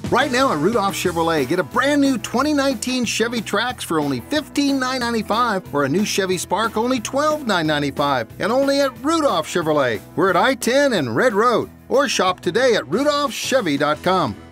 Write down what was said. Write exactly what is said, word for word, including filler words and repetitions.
Right now at Rudolph Chevrolet, get a brand new twenty nineteen Chevy Trax for only fifteen thousand nine hundred ninety-five dollars or a new Chevy Spark only twelve thousand nine hundred ninety-five dollars, and only at Rudolph Chevrolet. We're at I ten and Red Road, or shop today at rudolph chevy dot com.